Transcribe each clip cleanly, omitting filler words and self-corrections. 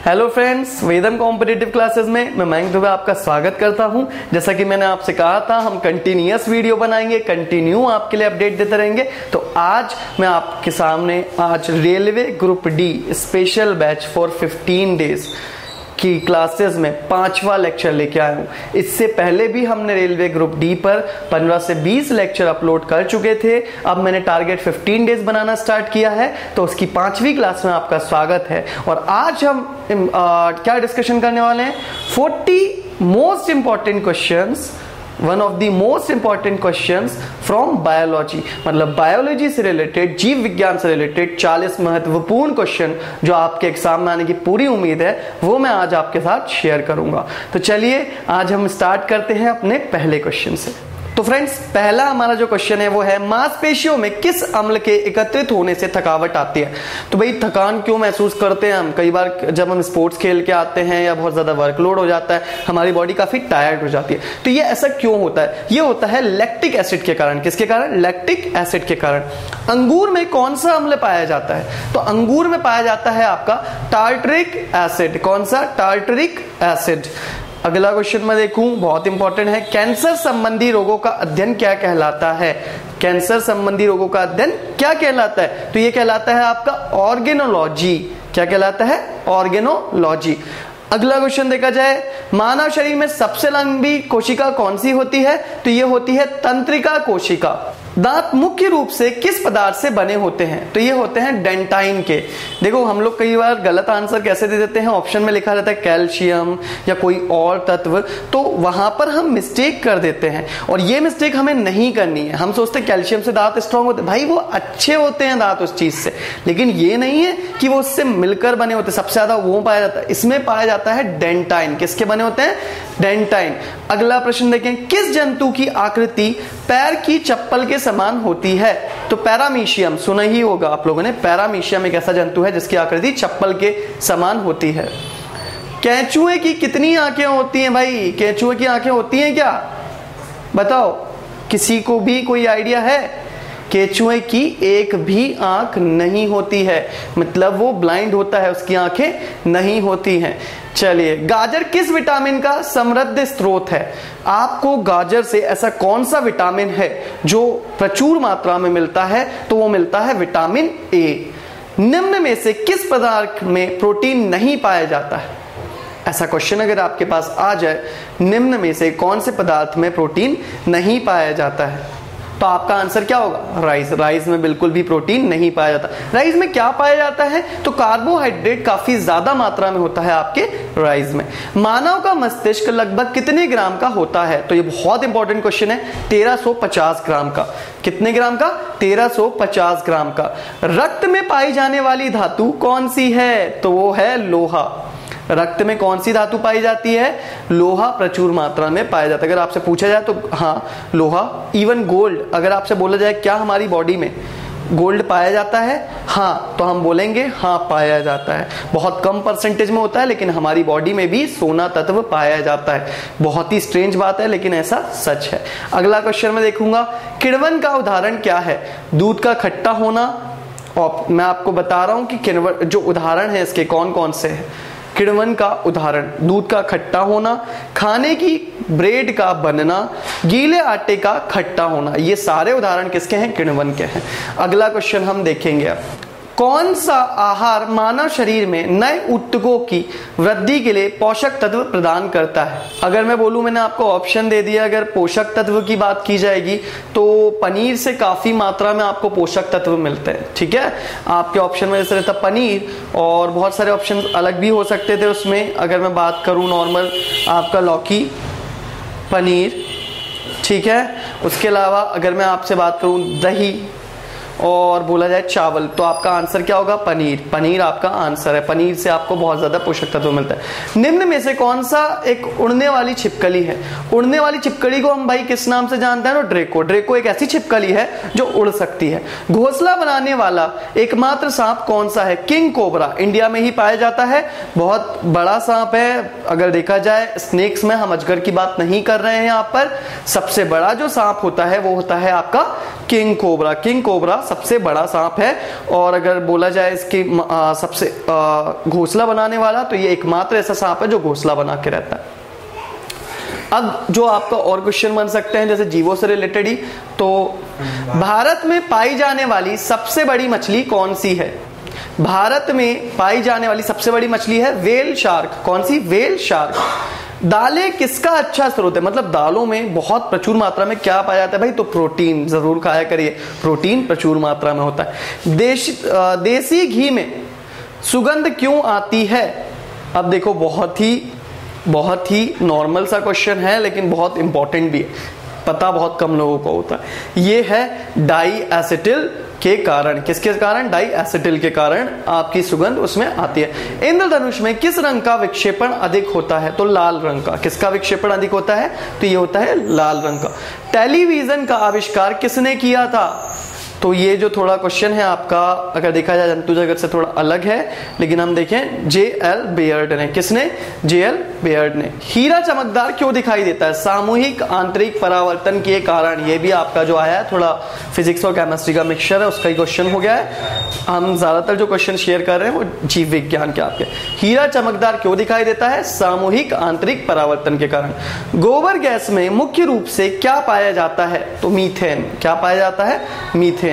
Hello friends, Vedam competitive classes में मैं मयंक दुबे आपका स्वागत करता हूं। जैसा कि मैंने आपसे कहा था, हम कंटिन्यूअस वीडियो बनाएंगे, कंटिन्यू आपके लिए अपडेट देते रहेंगे। तो आज मैं आपके सामने railway group D special batch for 15 days की क्लासेस में 5वां लेक्चर लेके आया हूँ। इससे पहले भी हमने रेलवे ग्रुप डी पर 15 से 20 लेक्चर अपलोड कर चुके थे। अब मैंने टारगेट 15 डेज बनाना स्टार्ट किया है, तो उसकी 5वीं क्लास में आपका स्वागत है। और आज हम क्या डिस्कशन करने वाले हैं? 40 most important questions, one of the most important questions from biology, मतलब बायोलॉजी से रिलेटेड, जीव विज्ञान से रिलेटेड 40 महत्वपूर्ण क्वेश्चन जो आपके एग्जाम में आने की पूरी उम्मीद है, वो मैं आज आपके साथ शेयर करूंगा। तो चलिए आज हम स्टार्ट करते हैं अपने पहले क्वेश्चन से। तो फ्रेंड्स, पहला हमारा जो क्वेश्चन है वो है, मांसपेशियों में किस अम्ल के एकत्रित होने से थकावट आती है? तो भाई, थकान क्यों महसूस करते हैं हम? कई बार जब हम स्पोर्ट्स खेल के आते हैं या बहुत ज्यादा वर्कलोड हो जाता है, हमारी बॉडी काफी टायर्ड हो जाती है। तो ये ऐसा क्यों होता है? ये होता है लैक्टिक एसिड के कारण। किसके कारण? लैक्टिक एसिड के कारण। अंगूर में कौन सा अम्ल पाया जाता है? तो अंगूर में पाया जाता है आपका टार्टरिक एसिड। कौन सा? Tartaric acid. अगला क्वेश्चन मैं देखूं, बहुत इंपॉर्टेंट है। कैंसर संबंधी रोगों का अध्ययन क्या कहलाता है? कैंसर संबंधी रोगों का अध्ययन क्या कहलाता है? तो ये कहलाता है आपका ऑर्गेनोलॉजी। क्या कहलाता है? ऑर्गेनोलॉजी। अगला क्वेश्चन देखा जाए, मानव शरीर में सबसे लंबी कोशिका कौन सी होती है? तो ये होती है तंत्रिका कोशिका। दांत मुख्य रूप से किस पदार्थ से बने होते हैं? तो ये होते हैं डेंटाइन के। देखो, हम लोग कई बार गलत आंसर कैसे दे देते हैं, ऑप्शन में लिखा रहता है कैल्शियम या कोई और तत्व, तो वहां पर हम मिस्टेक कर देते हैं और ये मिस्टेक हमें नहीं करनी है। हम सोचते हैं कैल्शियम से दांत स्ट्रांग होते हैं, भाई वो अच्छे होते हैं दांत उस चीज से, लेकिन ये नहीं है कि वो उससे मिलकर बने होते। सबसे ज्यादा वो पाया जाता है, इसमें पाया जाता है डेंटाइन। किसके बने होते हैं? डेंटाइन। अगला प्रश्न देखें, किस जंतु की आकृति पैर की चप्पल के समान होती है? तो पैरामीशियम, सुना ही होगा आप लोगों ने। पैरामीशियम एक ऐसा जंतु है जिसकी आकृति चप्पल के समान होती है। केंचुए की कितनी आंखें होती हैं भाई? केंचुए की आंखें होती हैं क्या? बताओ, किसी को भी कोई आइडिया है? केंचुए की एक भी आंख नहीं होती है, मतलब वो ब्लाइंड होता है, उसकी आंखें नहीं होती हैं। चलिए, गाजर किस विटामिन का समृद्ध स्रोत है? आपको गाजर से ऐसा कौन सा विटामिन है जो प्रचुर मात्रा में मिलता है? तो वो मिलता है विटामिन ए। निम्न में से किस पदार्थ में प्रोटीन नहीं पाया जाता है? ऐसा क्वेश्चन अगर आपके पास आ जाए, निम्न में से कौन से पदार्थ में प्रोटीन नहीं पाया जाता है, तो आपका आंसर क्या होगा? राइस। राइस में बिल्कुल भी प्रोटीन नहीं पाया जाता। राइस में क्या पाया जाता है? तो कार्बोहाइड्रेट काफी ज्यादा मात्रा में होता है आपके राइस में। मानव का मस्तिष्क लगभग कितने ग्राम का होता है? तो ये बहुत इंपॉर्टेंट क्वेश्चन है। 1350 ग्राम का। कितने ग्राम का? 1350 ग्राम का। रक्त में पाई जाने वाली धातु कौन सी है? तो वो है लोहा। रक्त में कौन सी धातु पाई जाती है? लोहा प्रचुर मात्रा में पाया जाता है। अगर आपसे पूछा जाए तो हाँ, लोहा। इवन गोल्ड, अगर आपसे बोला जाए क्या हमारी बॉडी में गोल्ड पाया जाता है, हाँ, तो हम बोलेंगे हाँ पाया जाता है। बहुत कम परसेंटेज में होता है, लेकिन हमारी बॉडी में भी सोना तत्व पाया जाता है। बहुत ही स्ट्रेंज बात है, लेकिन ऐसा सच है। अगला क्वेश्चन में देखूंगा, किण्वन का उदाहरण क्या है? दूध का खट्टा होना। और मैं आपको बता रहा हूं कि किण्वन जो उदाहरण है इसके कौन कौन से हैं। किण्वन का उदाहरण, दूध का खट्टा होना, खाने की ब्रेड का बनना, गीले आटे का खट्टा होना। ये सारे उदाहरण किसके हैं? किण्वन के हैं। अगला क्वेश्चन हम देखेंगे, कौन सा आहार मानव शरीर में नए ऊतकों की वृद्धि के लिए पोषक तत्व प्रदान करता है? अगर मैं बोलूं, मैंने आपको ऑप्शन दे दिया, अगर पोषक तत्व की बात की जाएगी तो पनीर से काफी मात्रा में आपको पोषक तत्व मिलते हैं। ठीक है, आपके ऑप्शन में जैसे रहता पनीर, और बहुत सारे ऑप्शन अलग भी हो सकते थे उसमें। अगर मैं बात करूं नॉर्मल, आपका लौकी, पनीर, ठीक है। उसके अलावा अगर मैं आपसे बात करूं दही, और बोला जाए चावल, तो आपका आंसर क्या होगा? पनीर। पनीर आपका आंसर है। पनीर से आपको बहुत ज्यादा पोषक तत्व मिलता है। निम्न में से कौन सा एक उड़ने वाली छिपकली है? उड़ने वाली छिपकली को हम भाई किस नाम से जानते हैं? तो ड्रेको। ड्रेको एक ऐसी छिपकली है जो उड़ सकती है। घोंसला बनाने वाला एकमात्र सांप कौन सा है? King cobra. इंडिया में ही पाया जाता है, बहुत बड़ा सांप है। अगर देखा जाए स्नेक्स में, हम अजगर की बात नहीं कर रहे हैं यहाँ पर। सबसे बड़ा जो सांप होता है वो होता है आपका किंग कोबरा। किंग कोबरा सबसे बड़ा सांप है, और अगर बोला जाए इसकी सबसे घोंसला बनाने वाला, तो ये एकमात्र ऐसा सांप है जो घोंसला बना के रहता है। अब जो आपका और क्वेश्चन बन सकते हैं जैसे जीवों से रिलेटेड ही, तो भारत में पाई जाने वाली सबसे बड़ी मछली कौन सी है? भारत में पाई जाने वाली सबसे बड़ी मछली है व्हेल शार्क। कौन सी? Whale shark. दालें किसका अच्छा स्रोत है? मतलब दालों में बहुत प्रचुर मात्रा में क्या पाया जाता है भाई? तो प्रोटीन जरूर खाया करिए, प्रोटीन प्रचुर मात्रा में होता है। देसी घी में सुगंध क्यों आती है? अब देखो, बहुत ही नॉर्मल सा क्वेश्चन है, लेकिन बहुत इंपॉर्टेंट भी है, पता बहुत कम लोगों को होता है। ये है डाई एसिटिल के कारण। किसके कारण? डाई एसिटिल के कारण आपकी सुगंध उसमें आती है। इंद्रधनुष में किस रंग का विक्षेपण अधिक होता है? तो लाल रंग का। किसका विक्षेपण अधिक होता है? तो ये होता है लाल रंग का। टेलीविजन का आविष्कार किसने किया था? तो ये जो थोड़ा क्वेश्चन है आपका, अगर देखा जाए जंतु जगत से थोड़ा अलग है, लेकिन हम देखें J.L. बेयर्ड ने। किसने? J.L. बेयर्ड ने। हीरा चमकदार क्यों दिखाई देता है? सामूहिक आंतरिक परावर्तन के कारण। ये भी आपका जो आया है थोड़ा फिजिक्स और केमिस्ट्री का मिक्सचर है, उसका ही क्वेश्चन हो गया है। हम ज्यादातर जो क्वेश्चन शेयर कर रहे हैं वो जीव विज्ञान के आपके। हीरा चमकदार क्यों दिखाई देता है? सामूहिक आंतरिक परावर्तन के कारण। गोबर गैस में मुख्य रूप से क्या पाया जाता है? तो मीथेन। क्या पाया जाता है? मीथेन।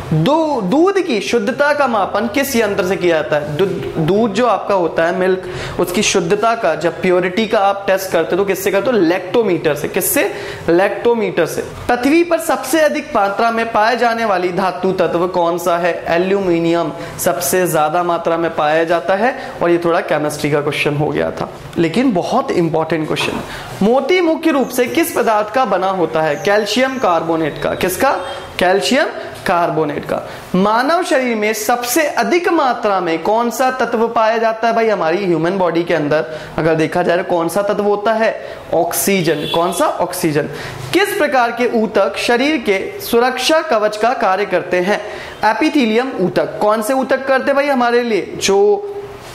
दूध की शुद्धता का मापन किस यंत्र से किया जाता है? दूध जो आपका होता है मिल्क, उसकी शुद्धता का जब प्योरिटी का आप टेस्ट करते हो तो किससे करते हो? लैक्टोमीटर से। किससे? लैक्टोमीटर से। पृथ्वी पर सबसे अधिक मात्रा में पाए जाने वाली धातु तत्व कौन सा है? एल्यूमिनियम सबसे ज्यादा मात्रा में पाया जाता है, और ये थोड़ा केमिस्ट्री का क्वेश्चन हो गया था, लेकिन बहुत इंपॉर्टेंट क्वेश्चन। मोती मुख्य रूप से किस पदार्थ का बना होता है? कैल्शियम कार्बोनेट का। किसका? कैल्शियम कार्बोनेट का। मानव शरीर में सबसे अधिक मात्रा में कौन सा तत्व पाया जाता है भाई? हमारी ह्यूमन बॉडी के अंदर अगर देखा जाए कौन सा तत्व होता है? ऑक्सीजन। कौन सा? ऑक्सीजन। किस प्रकार के ऊतक शरीर के सुरक्षा कवच का कार्य करते हैं? एपिथेलियम ऊतक। कौन से ऊतक करते भाई हमारे लिए? जो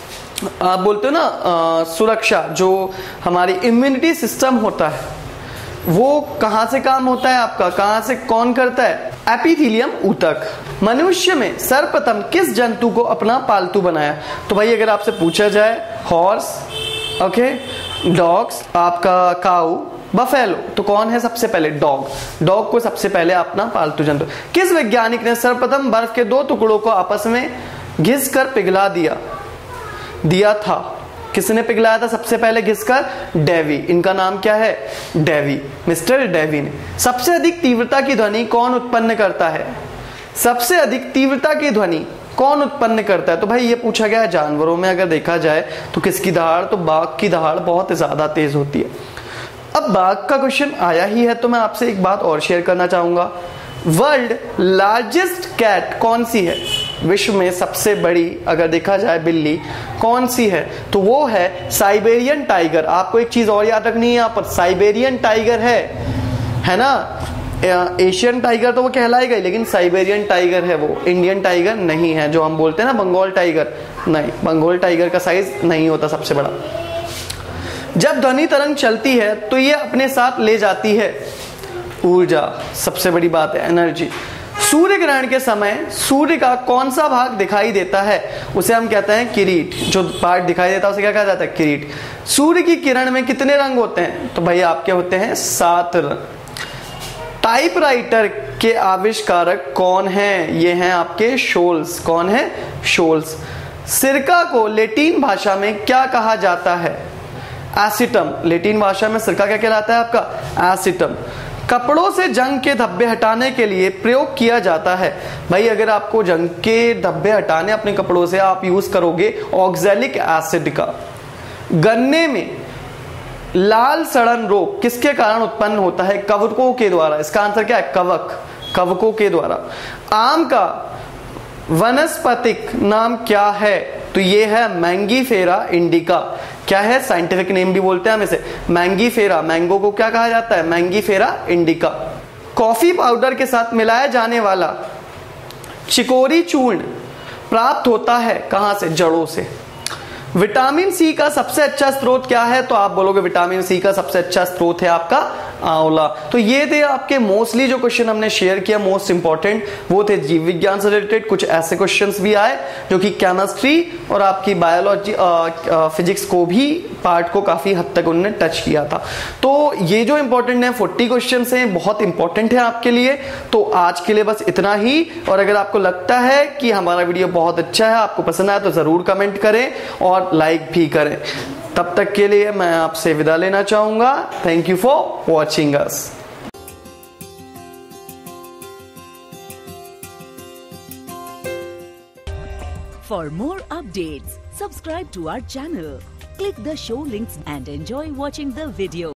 आप बोलते हो ना सुरक्षा, जो हमारी इम्यूनिटी सिस्टम होता है, वो कहां से काम होता है आपका? कहां से कौन करता है? एपिथेलियम ऊतक। मनुष्य में सर्वप्रथम किस जंतु को अपना पालतू बनाया? तो भाई अगर आपसे पूछा जाए हॉर्स, ओके, डॉग्स, आपका काऊ, बफेलो, तो कौन है सबसे पहले? डॉग। डॉग को सबसे पहले अपना पालतू जंतु। किस वैज्ञानिक ने सर्वप्रथम बर्फ के दो टुकड़ों को आपस में घिस कर पिघला दिया था? किसने पिघलाया था सबसे पहले घिसकर? डेवी। इनका नाम क्या है? डेवी। मिस्टर डेवी ने। सबसे अधिक तीव्रता की ध्वनि कौन उत्पन्न करता है? सबसे अधिक तीव्रता की ध्वनि कौन उत्पन्न करता है? तो भाई ये पूछा गया है जानवरों में। अगर देखा जाए तो किसकी दहाड़? तो बाघ की दहाड़ बहुत ज्यादा तेज होती है। अब बाघ का क्वेश्चन आया ही है तो मैं आपसे एक बात और शेयर करना चाहूंगा। वर्ल्ड लार्जेस्ट कैट कौन सी है? विश्व में सबसे बड़ी अगर देखा जाए बिल्ली कौन सी है? तो वो है साइबेरियन टाइगर। आपको एक चीज और याद रखनी है यहाँ पर, साइबेरियन टाइगर है ना। एशियन टाइगर तो वो कहलाएगा ही, लेकिन साइबेरियन टाइगर है वो, इंडियन टाइगर नहीं है। जो हम बोलते हैं ना बंगाल टाइगर, नहीं, बंगाल टाइगर का साइज नहीं होता सबसे बड़ा। जब ध्वनि तरंग चलती है तो ये अपने साथ ले जाती है ऊर्जा। सबसे बड़ी बात है एनर्जी। सूर्य ग्रहण के समय सूर्य का कौन सा भाग दिखाई देता है? उसे हम कहते हैं किरीट। जो पार्ट दिखाई देता है उसे क्या कहा जाता है? किरीट। सूर्य की किरण में कितने रंग होते हैं? तो भाई आपके होते हैं 7 रंग। टाइपराइटर के आविष्कारक कौन हैं? ये हैं आपके शोल्स। कौन है? शोल्स। सिरका को लैटिन भाषा में क्या कहा जाता है? एसिटम। लैटिन भाषा में सिरका क्या कहलाता है आपका? एसिटम। कपड़ों से जंग के धब्बे हटाने के लिए प्रयोग किया जाता है। भाई अगर आपको जंग के धब्बे हटाने अपने कपड़ों से, आप यूज करोगे ऑक्सैलिक एसिड का। गन्ने में लाल सड़न रोग किसके कारण उत्पन्न होता है? कवकों के द्वारा। इसका आंसर क्या है? कवक। कवकों के द्वारा। आम का वनस्पतिक नाम क्या है? तो ये है मैंगीफेरा इंडिका। क्या है? साइंटिफिक नेम भी बोलते हैं हम इसे, मैंगीफेरा। मैंगो को क्या कहा जाता है? Mangifera indica. कॉफी पाउडर के साथ मिलाया जाने वाला चिकोरी चूर्ण प्राप्त होता है कहां से? जड़ों से। विटामिन सी का सबसे अच्छा स्रोत क्या है? तो आप बोलोगे विटामिन सी का सबसे अच्छा स्रोत है आपका आंवला। तो ये थे आपके मोस्टली जो क्वेश्चन हमने शेयर किया, मोस्ट इंपॉर्टेंट वो थे जीव विज्ञान से रिलेटेड। कुछ ऐसे क्वेश्चंस भी आए जो कि केमिस्ट्री और आपकी बायोलॉजी फिजिक्स को भी पार्ट को काफी हद तक उन्होंने टच किया था। तो ये जो इंपॉर्टेंट है 40 क्वेश्चंस हैं, बहुत इंपॉर्टेंट है आपके लिए। तो आज के लिए बस इतना ही, और अगर आपको लगता है कि हमारा वीडियो बहुत अच्छा है, आपको पसंद आया, तो जरूर कमेंट करें और लाइक भी करें। तब तक के लिए मैं आपसे विदा लेना चाहूंगा। Thank you for watching us. For more updates, subscribe to our channel, click the show links and enjoy watching the video.